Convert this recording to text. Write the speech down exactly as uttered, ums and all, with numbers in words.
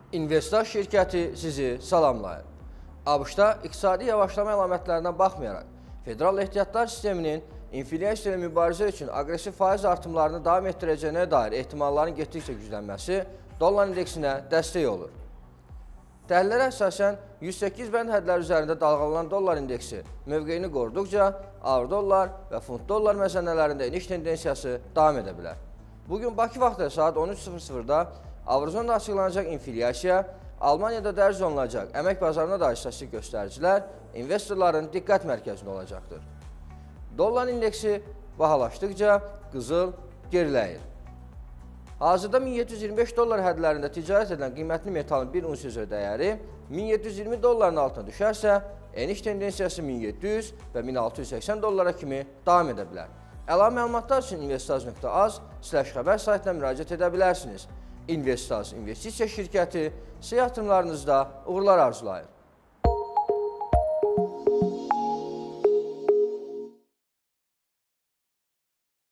İnvestor şirkəti sizi salamlayır. ABŞ-da iqtisadi yavaşlama əlamətlərinə baxmayaraq, federal ehtiyatlar sisteminin inflyasiya ilə mübarizə üçün aqressiv faiz artımlarını davam etdirəcəyinə dair ehtimalların getdikcə güclənməsi dollar indeksinə dəstək olur. Təhlillərə əsasən yüz səkkiz bənd hədlər üzərində dalğalanan dollar indeksi mövqeyini qoruduqca avro dollar və funt dollar məzənələrində eniş tendensiyası davam edə bilər. Bugün Bakı vaxtı saat on üç sıfır sıfırda Avrozonda açıqlanacaq inflyasiya, Almaniyada dərc olunacaq əmək bazarına dair statistik göstəricilər investorların diqqət mərkəzində olacaqdır. Dollar indeksi bahalaşdıqca qızıl geriləyir. Hazırda min yeddi yüz iyirmi beş dollar hədlərində ticarət edilən qiymətli metalın bir unsiya üzrə dəyəri min yeddi yüz iyirmi dolların altına düşərsə, eniş tendensiyası min yeddi yüz və min altı yüz səksən dollara kimi davam edə bilər. Əlavə məlumatlar üçün investaz nöqtə az slash xəbər saytına müraciət edə bilərsiniz. İnvestaz investisiya şirkəti sizə yatırımlarınızda uğurlar arzulayır.